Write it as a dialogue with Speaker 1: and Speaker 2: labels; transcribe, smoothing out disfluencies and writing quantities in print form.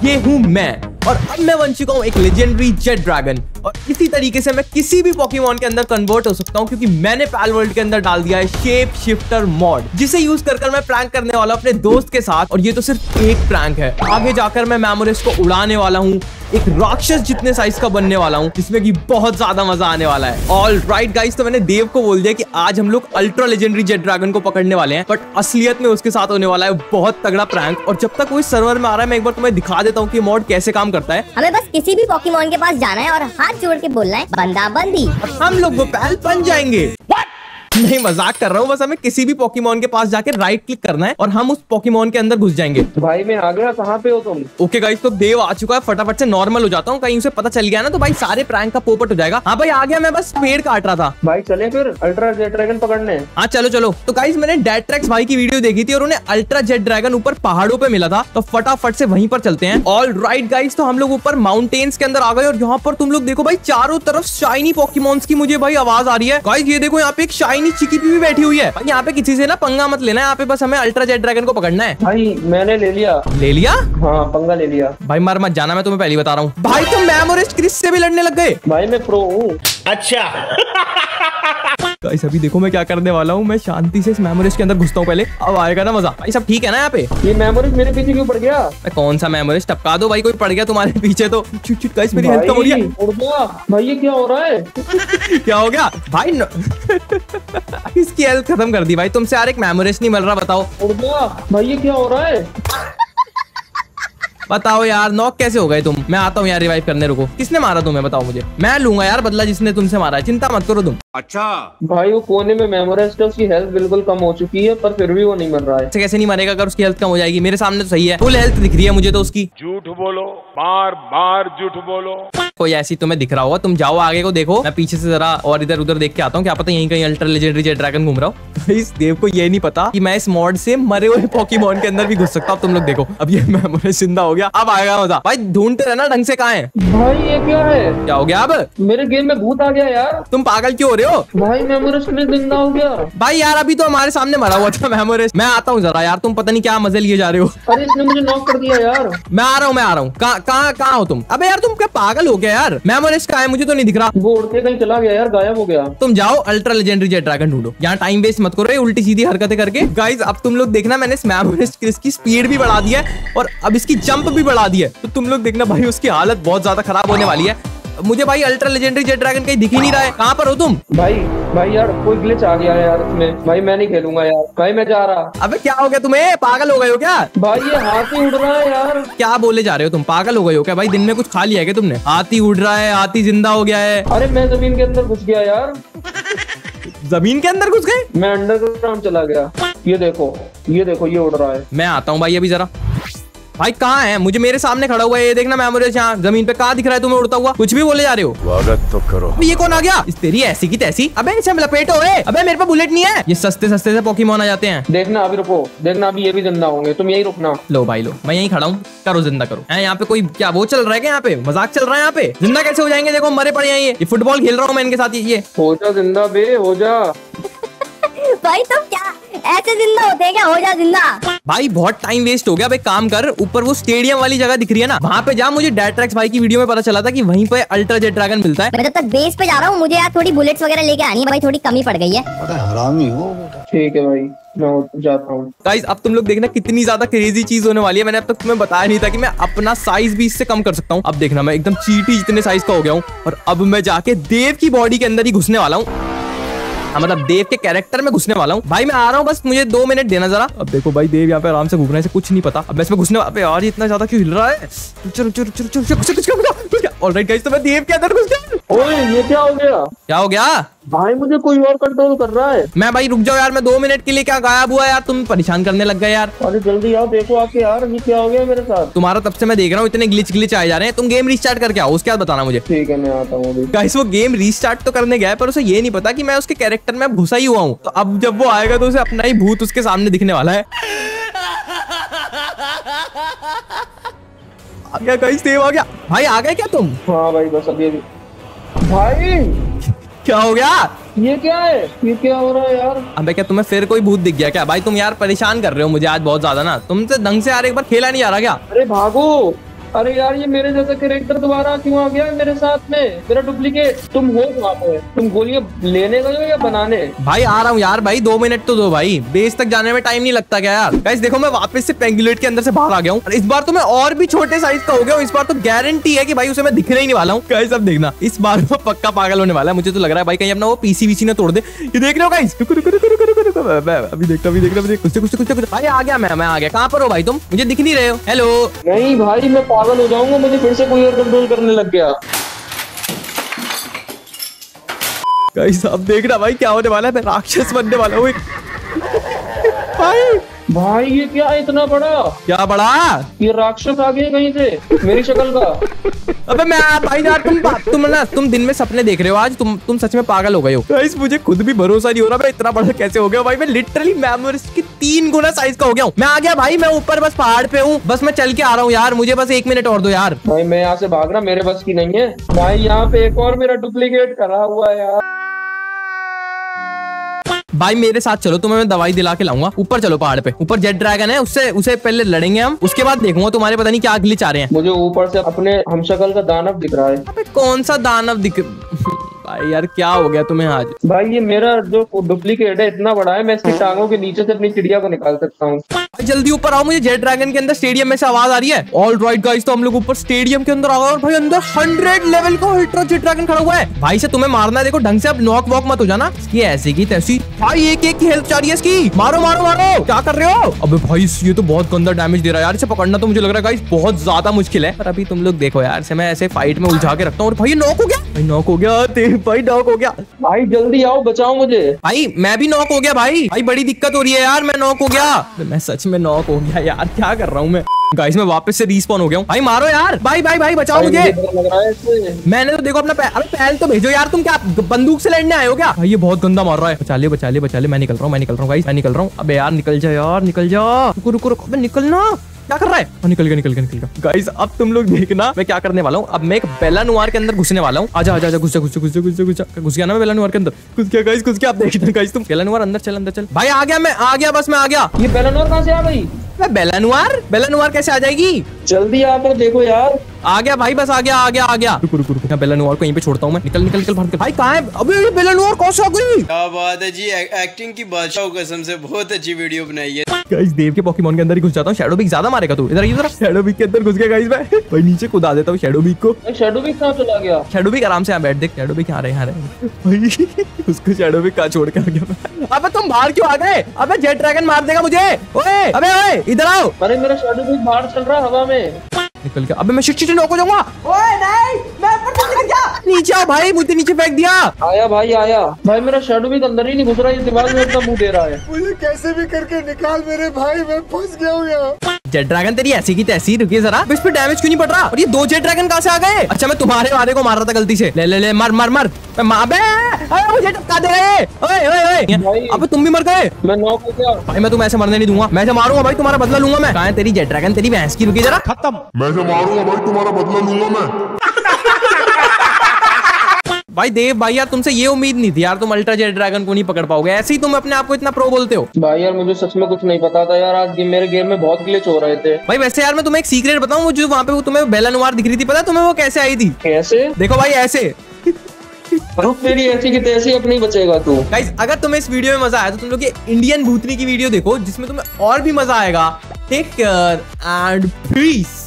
Speaker 1: ये हूँ मैं, और अब मैं बन चुका हूँ एक लेजेंडरी जेट ड्रैगन। और इसी तरीके से मैं किसी भी पोकेमॉन के अंदर कन्वर्ट हो सकता हूँ, क्योंकि मैंने पैल वर्ल्ड के अंदर डाल दिया है शेप शिफ्टर मॉड, जिसे यूज कर मैं प्रैंक करने वाला अपने दोस्त के साथ। और ये तो सिर्फ एक प्रैंक है, आगे जाकर मैं मेमोरिस को उड़ाने वाला हूँ, एक राक्षस जितने साइज का बनने वाला हूँ, जिसमें कि बहुत ज्यादा मजा आने वाला है। ऑल राइट गाइस, तो मैंने देव को बोल दिया कि आज हम लोग अल्ट्रा लेजेंडरी जेट ड्रैगन को पकड़ने वाले हैं, बट असलियत में उसके साथ होने वाला है बहुत तगड़ा प्रैंक। और जब तक वो इस सर्वर में आ रहा है, मैं एक बार तुम्हें दिखा देता हूँ कि मॉड कैसे काम करता है।
Speaker 2: हमें बस किसी भी पोकेमॉन के पास जाना है और हाथ जोड़ के बोलना है बंदा बंदी,
Speaker 1: और हम लोग वो पैल बन जाएंगे। नहीं, मजाक कर रहा हूँ। बस हमें किसी भी पोकेमॉन के पास जाके राइट क्लिक करना है और हम उस पोकेमॉन के अंदर घुस जाएंगे।
Speaker 3: भाई मैं आ गया, कहाँ पे हो तुम?
Speaker 1: ओके गाइस, तो देव आ चुका है। फटाफट से नॉर्मल हो जाता हूँ, कहीं उसे पता चल गया ना तो भाई सारे प्रैंक का पोपट हो जाएगा। हाँ भाई आ गया, मैं बस पेड़ काट रहा था।
Speaker 3: भाई चले फिर अल्ट्रा जेट ड्रैगन पकड़ने।
Speaker 1: हाँ चलो चलो। तो गाइस मैंने डेट्रेक्स भाई की वीडियो देखी थी और उन्हें अल्ट्रा जेट ड्रैगन ऊपर पहाड़ों पे मिला था, तो फटाफट से वहीं पर चलते हैं। ऑल राइट गाइस, तो हम लोग ऊपर माउंटेन्स के अंदर आ गए और यहाँ पर तुम लोग देखो भाई चारों तरफ शाइनी पोकेमॉन्स की मुझे भाई आवाज आ रही है। गाइस ये देखो, यहाँ पे एक शाइनी चिकीपी भी बैठी हुई है। यहाँ पे किसी से ना पंगा मत लेना, यहाँ पे बस हमें अल्ट्रा जेट ड्रैगन को पकड़ना है।
Speaker 3: भाई मैंने ले लिया।
Speaker 1: ले लिया?
Speaker 3: हाँ पंगा ले लिया।
Speaker 1: भाई मर मत जाना, मैं तुम्हें पहले बता रहा हूँ। भाई तुम मेमोरिस्ट क्रिस से भी लड़ने लग गए?
Speaker 3: भाई मैं प्रो हूँ।
Speaker 4: अच्छा
Speaker 1: गाइस अभी देखो मैं क्या करने वाला हूँ। मैं शांति से इस मेमोरिस्ट के अंदर घुसता हूँ पहले, अब आएगा ना मजा। भाई सब ठीक है ना यहाँ पे?
Speaker 3: ये मेमोरीज मेरे पीछे क्यों पड़ गया?
Speaker 1: कौन सा मेमोरिस्ट? टपका दो भाई, कोई पड़ गया तुम्हारे पीछे तो। गाइस मेरी हेल्थ कम हो रही है।
Speaker 3: भाई ये क्या हो रहा है?
Speaker 1: क्या हो गया भाई? इसकी हेल्थ खत्म कर दी भाई। तुमसे यार एक मेमोरिस्ट नहीं मिल रहा, बताओ।
Speaker 3: भाई ये क्या हो रहा है?
Speaker 1: बताओ यार, नॉक कैसे हो गए तुम? मैं आता हूँ यार रिवाइव करने, रुको। किसने मारा तुम्हें बताओ मुझे, मैं लूंगा यार बदला जिसने तुमसे मारा है, चिंता मत करो तुम।
Speaker 4: अच्छा
Speaker 3: भाई वो कोने में मेमोरिस्ट है, उसकी हेल्थ बिल्कुल कम हो चुकी है, पर फिर भी वो नहीं मर रहा है।
Speaker 1: कैसे नहीं मरेगा अगर उसकी हेल्थ कम हो जाएगी? मेरे सामने तो सही है, फुल हेल्थ दिख रही है मुझे तो उसकी।
Speaker 4: झूठ बोलो, बार बार झूठ बोलो।
Speaker 1: कोई ऐसी तुम्हें दिख रहा होगा, तुम जाओ आगे को देखो, मैं पीछे से जरा और इधर उधर देख के आता हूँ, क्या पता यहीं कहीं अल्ट्रा लेजेंडरी जेट ड्रैगन घूम रहा हो। इस देव को ये नहीं पता कि मैं इस मॉड से मरे हुए पोकेमॉन के अंदर भी घुस सकता हूँ। तुम लोग देखो, अब ये मेमोरिस्ट जिंदा हो गया, अब आएगा मजा। भाई ढूंढते रहना ढंग से, कहाँ है?
Speaker 3: भाई ये क्या है?
Speaker 1: क्या हो गया? अब
Speaker 3: मेरे गेम में भूत आ गया यार।
Speaker 1: तुम पागल क्यों हो रहे हो?
Speaker 3: भाई मेमोरिस्ट में जिंदा हो गया।
Speaker 1: भाई यार अभी तो हमारे सामने मरा हुआ था मेमोरिस्ट। मैं आता हूँ जरा यार, तुम पता नहीं क्या मजे लिए जा रहे हो।
Speaker 3: अरे इसने मुझे नॉक कर दिया यार।
Speaker 1: मैं आ रहा हूँ। कहाँ हो तुम? अबे यार तुम क्या पागल हो गया यार? मेमोरिस्ट कहाँ है? मुझे तो नहीं दिख रहा।
Speaker 3: वो उड़ते कहीं चला गया यार, गायब हो गया।
Speaker 1: तुम जाओ अल्ट्रा लेजेंडरी जेट ड्रैगन ढूंढो, यहाँ टाइम वेस्ट मत करो उल्टी सीधी हरकतें करके। गाइस अब तुम लोग देखना, मैंने इस मेमोरिस्ट क्रिस की स्पीड भी बढ़ा दी है और अब इसकी जंप भी बढ़ा दी है, तो तुम लोग देखना भाई उसकी हालत बहुत ज्यादा खराब होने वाली है। मुझे भाई अल्ट्रा लेजेंडरी जेट ड्रैगन कहीं दिख ही नहीं रहा है। कहाँ पर हो तुम?
Speaker 3: भाई यार कोई ग्लिच आ गया है यार इसमें। भाई मैं नहीं खेलूंगा यार, भाई मैं जा रहा।
Speaker 1: अबे क्या हो गया तुम्हें? पागल हो गए हो क्या?
Speaker 3: भाई ये हाथी उड़ रहा है यार।
Speaker 1: क्या बोले जा रहे हो तुम? पागल हो गए हो क्या भाई? दिन में कुछ खा लिया है क्या तुमने? हाथी उड़ रहा है, हाथी जिंदा हो गया है।
Speaker 3: अरे मैं जमीन के अंदर घुस गया यार।
Speaker 1: जमीन के अंदर घुस गए?
Speaker 3: मैं अंडरग्राउंड चला गया। ये देखो ये उड़ रहा है।
Speaker 1: मैं आता हूँ भाई अभी जरा। भाई कहाँ है? मुझे मेरे सामने खड़ा हुआ है, ये देखना मेमोरिस्ट यहाँ जमीन पे। कहाँ दिख रहा है तुम्हें उड़ता हुआ? कुछ भी बोले जा रहे हो।
Speaker 4: स्वागत तो करो।
Speaker 1: ये कौन आ गया? इस तेरी ऐसी की तैसी। अबे इसे लपेटो। अबे मेरे पे बुलेट नहीं है। ये सस्ते से पोकेमॉन आ जाते हैं।
Speaker 3: देखना अभी रुको, देखना अभी ये भी जिंदा होंगे, तुम यही रुकना।
Speaker 1: लो भाई लो, मैं यहीं खड़ा हूँ, करो जिंदा करो। यहाँ पे कोई क्या वो चल रहा है क्या? यहाँ पे मजाक चल रहा है? यहाँ पे जिंदा कैसे हो जाएंगे? देखो मरे पड़े हैं ये फुटबॉल खेल रहा हूँ मैं इनके साथ। ये
Speaker 3: हो जा जिंदा बे, हो जा।
Speaker 2: भाई तुम क्या ऐसे जिंदा होते हैं क्या? हो जा जिंदा।
Speaker 1: भाई बहुत टाइम वेस्ट हो गया। अब एक काम कर, ऊपर वो स्टेडियम वाली जगह दिख रही है ना, वहाँ पे जा। मुझे डेट्रेक्स भाई की वीडियो में पता चला था कि वहीं पे अल्ट्रा जेट ड्रैगन मिलता है।
Speaker 2: मैं जब तक बेस पे जा रहा हूँ, मुझे यार थोड़ी बुलेट्स वगैरह लेके आनी है भाई, थोड़ी कमी पड़ गई है।
Speaker 4: हरामी हो।
Speaker 3: ठीक है भाई मैं जाता हूँ।
Speaker 1: गाइस अब तुम लोग देखना कितनी ज्यादा क्रेजी चीज होने वाली है। मैंने अब तक तुम्हें बताया नहीं था कि मैं अपना साइज भी इससे कम कर सकता हूँ। अब देखना मैं एकदम चींटी जितने साइज का हो गया हूँ और अब मैं जाके देव की बॉडी के अंदर ही घुसने वाला हूँ। मतलब देव के कैरेक्टर में घुसने वाला हूँ। भाई मैं आ रहा हूँ, बस मुझे 2 मिनट देना जरा। अब देखो भाई देव यहाँ पे आराम से घूम रहा है, इसे कुछ नहीं पता। अब मैं इसमें घुसने वाला। यार इतना ज्यादा क्यों हिल रहा है? ऑलराइट गाइस, तो मैं देव के अंदर घुस गया।
Speaker 3: ओए ये क्या हो गया?
Speaker 1: क्या हो गया?
Speaker 3: भाई मुझे कोई और कंट्रोल कर रहा है।
Speaker 1: मैं भाई रुक जाओ यार, मैं 2 मिनट के लिए क्या गायब हुआ यार? तुम परेशान करने लग गए यार।
Speaker 3: अरे जल्दी आओ, देखो आके यार ये क्या हो गया मेरे साथ।
Speaker 1: तुम्हारा तब से मैं देख रहा हूँ इतने ग्लिच आए जा रहे हैं। तुम गेम रिस्टार्ट करके आओ, उसके बाद बताना मुझे।
Speaker 3: ठीक है मैं आता हूँ।
Speaker 1: गाइस वो गेम रिस्टार्ट तो करने गया है, पर उसे ये नहीं पता कि मैं उसके कैरेक्टर में अब घुसा ही हुआ हूँ। तो अब जब वो आएगा तो उसे अपना ही भूत उसके सामने दिखने वाला है। आ गया गाइस, देव आ गया। भाई आ गए क्या तुम?
Speaker 3: हाँ भाई बस अभी भाई
Speaker 1: क्या हो गया?
Speaker 3: ये क्या है? ये क्या हो रहा है यार?
Speaker 1: अबे क्या तुम्हें फिर कोई भूत दिख गया क्या? भाई तुम यार परेशान कर रहे हो मुझे आज बहुत ज्यादा ना। तुमसे ढंग से यार एक बार खेला नहीं जा रहा क्या?
Speaker 3: अरे भागो अरे यार ये मेरे जैसा कैरेक्टर दोबारा क्यों आ गया है मेरे साथ में? मेरा डुप्लीकेट। तुम हो वहाँ पे? तुम गोलियां लेने गए हो या बनाने?
Speaker 1: भाई आ रहा हूँ यार भाई, 2 मिनट तो दो भाई, बेस तक जाने में टाइम नहीं लगता क्या यार? गाइस देखो मैं वापस से पेंगुलेट के अंदर से बाहर आ गया हूँ। इस बार तो मैं और भी छोटे साइज का हो गया हूँ। इस बार तो गारंटी है कि भाई उसे मैं दिखने ही नहीं वाला हूँ। गाइस अब देखना, इस बार वो पक्का पागल होने वाला है। मुझे तो लग रहा है भाई कहीं अपना वो पीसी वीसी ना तोड़ दे। ये देख रहे हो गाइस? अभी देखता कुछ भाई आ गया, मैं आ गया। कहाँ पर हो भाई तुम? मुझे दिख नहीं रहे हो। हेलो।
Speaker 3: नहीं भाई मैं पागल हो जाऊंगा, मुझे फिर से कोई और कंट्रोल करने लग गया।
Speaker 1: गाइस अब देखना भाई क्या होने वाला है, मैं राक्षस बनने वाला हूँ
Speaker 3: भाई ये क्या है इतना बड़ा?
Speaker 1: क्या बड़ा?
Speaker 3: ये राक्षस आ गया कहीं से मेरी शक्ल का।
Speaker 1: अबे मैं भाई यार तुम दिन में सपने देख रहे हो आज? तुम सच में पागल हो गए हो। गाइस मुझे खुद भी भरोसा नहीं हो रहा मैं इतना बड़ा कैसे हो गया भाई। मैं लिटरली मेमोरिस्ट की 3 गुना साइज का हो गया हूँ। मैं आ गया भाई, मैं ऊपर बस पहाड़ पे हूँ, बस मैं चल के आ रहा हूँ यार। मुझे बस 1 मिनट और दो यार।
Speaker 3: भाई मैं यहाँ से भागना मेरे बस की नहीं है भाई। यहाँ पे एक और मेरा डुप्लीकेट करा हुआ है यार।
Speaker 1: भाई मेरे साथ चलो, तुम्हें मैं दवाई दिला के लाऊंगा। ऊपर चलो पहाड़ पे, ऊपर जेट ड्रैगन है, उसे पहले लड़ेंगे हम। उसके बाद देखूंगा तुम्हारे पता नहीं क्या ग्लिच आ रहे हैं।
Speaker 3: मुझे ऊपर से अपने हमशक्ल का दानव दिख रहा है।
Speaker 1: अबे कौन सा दानव दिख भाई यार क्या हो गया तुम्हें आज?
Speaker 3: भाई ये मेरा जो डुप्लीकेट है इतना बड़ा है, मैं इसकी टांगों के नीचे से अपनी चिड़िया को निकाल सकता हूँ।
Speaker 1: जल्दी ऊपर आओ, मुझे जेट ड्रैगन के अंदर स्टेडियम में से आवाज आ रही है। ऑल राइट गाइस, तो हम लोग ऊपर स्टेडियम के अंदर आ गए और भाई अंदर 100 लेवल का अल्ट्रा जेट ड्रैगन खड़ा हुआ है। भाई से तुम्हें मारना है, देखो ढंग से, अब नॉक वॉक मत हो जाना। इसकी ऐसी की तैसी भाई, एक की हेल्थ चाह रही है इसकी। मारो मारो मारो, क्या कर रहे हो? अबे भाई ये तो बहुत गंदा डैमेज दे रहा है यार। इसे पकड़ना तो मुझे लग रहा है गाइस बहुत ज्यादा मुश्किल है। पर अभी तुम लोग देखो यार, इसे मैं ऐसे फाइट में उलझा के रखता हूँ। और भाई नॉक हो गया, भाई नॉक हो गया, भाई नॉक हो गया।
Speaker 3: भाई जल्दी आओ, बचाओ मुझे।
Speaker 1: भाई मैं भी नॉक हो गया भाई। भाई बड़ी दिक्कत हो रही है यार, मैं नॉक हो गया। मैं सच में नॉक हो गया यार, क्या कर रहा हूँ मैं? गाइस मैं वापस से रिस्पॉन हो गया हूँ। भाई मारो यार, भाई भाई भाई बचाओ मुझे।
Speaker 3: लग रहा है
Speaker 1: मैंने तो देखो अपना पैल तो भेजो यार। तुम क्या बंदूक से लड़ने आए हो क्या? भाई ये बहुत गंदा मार रहा है। बचा ले बचा ले बचा ले, मैं निकल रहा हूँ गाइस, मैं निकल रहा हूँ। अबे यार निकल जा यार, निकल जा। रुको रुको रुको, अबे निकलना, क्या कर रहा है? निकल गया। गाइस अब तुम लोग देखना मैं क्या करने वाला हूँ। अब मैं एक बेलानुआर के अंदर घुसने वाला हूँ। आजा आजा घुस गया ना मैं बेलानुआर के अंदर। घुस गया गाइस, घुस गया। आप देखना गाइस, तुम बेलानुआर अंदर चल। भाई आ गया, मैं आ गया, बस मैं आ गया।
Speaker 3: ये बेलानुआर कहाँ से आ गई?
Speaker 1: बेलानुआर कैसे आ जाएगी?
Speaker 3: जल्दी आप देखो यार।
Speaker 1: आ गया भाई, बस आ गया। रुको बेलानुआर को यहीं पे छोड़ता हूँ मैं। निकल भाग। भाई कहाँ है? अबे ये बेलानुआर कौन सा आ गई?
Speaker 5: क्या बात है जी, एक्टिंग की बादशाह कसम से बहुत अच्छी वीडियो बनाई है।
Speaker 1: गाइस देव के पोकेमॉन के अंदर ही घुस जाता हूँ। शैडो बीक ज्यादा मारेगा तू। इधर जरा, शैडो बीक के अंदर घुस गया गाइस मैं। भाई नीचे कूदा देता हूँ शैडो बीक को।
Speaker 3: शैडो बीक कहाँ चला गया?
Speaker 1: शैडो बीक आराम से यहाँ बैठ, देख शैडो बीक यहाँ रहे। भाई उसको शैडो बीक कहाँ छोड़ के आ गया मैं। अबे तुम बाहर क्यों आ गए? अबे जेट ड्रैगन मार देगा मुझे। ओए अबे ओए इधर आओ।
Speaker 3: अरे मेरा शैडो बीक बाहर चल रहा हवा में।
Speaker 1: निकल गया। अबे मैं शिट नॉक हो जाऊंगा। ओए नहीं, मैं ऊपर से गिर गया। नीचे आओ भाई, मुझे नीचे फेंक दिया।
Speaker 3: आया भाई मेरा शैडो बीक अंदर ही नहीं घुस रहा, ये दीवार में इतना मुंह दे रहा है।
Speaker 4: मुझे कैसे भी करके निकाल मेरे भाई, मैं फंस गया हूँ यहाँ।
Speaker 1: जेट ड्रैगन तेरी ऐसी की तैसी। रुकिए जरा, इस पे डैमेज क्यों नहीं पड़ रहा? और ये 2 जेट ड्रैगन कहाँ से आ गए? अच्छा मैं तुम्हारे वाले को मार रहा था गलती से। ले मार मुझे टपका दे रहे। ओए अब तुम भी मर गए।
Speaker 3: मैं नॉक हो गया
Speaker 1: भाई, मैं तुम्हें ऐसे मरने नहीं दूंगा। मैं ऐसे मारूंगा भाई, तुम्हारा बदला लूंगा मैं। कहाँ है तेरी जेट ड्रैगन, तेरी भैंस की? रुकी जरा, खत्म।
Speaker 4: मैं जो मारूंगा भाई तुम्हारा बदला लूंगा मैं।
Speaker 1: भाई देव भाई यार, तुमसे ये उम्मीद नहीं थी यार, तुम अल्ट्रा जेट ड्रैगन को नहीं पकड़ पाओगे। ऐसे ही तुम अपने आप को इतना प्रो बोलते हो।
Speaker 3: भाई यार मुझे सच में कुछ नहीं पता था यार, आज मेरे गेम में बहुत ग्लिच हो रहे थे।
Speaker 1: भाई वैसे यार मैं तुम्हें एक सीक्रेट बताऊं, वो जो वहाँ पे वो तुम्हें बेलानुआर दिख रही थी, पता तुम्हें वो कैसे आई थी?
Speaker 3: कैसे?
Speaker 1: देखो भाई ऐसे।
Speaker 3: तेरी ऐसी की तैसी अब नहीं बचेगा तू।
Speaker 1: गाइस अगर तुम्हें इस वीडियो में मजा आया तो तुम लोग ये इंडियन भूतनी की वीडियो देखो, जिसमें तुम्हें और भी मजा आएगा। Take care and piece.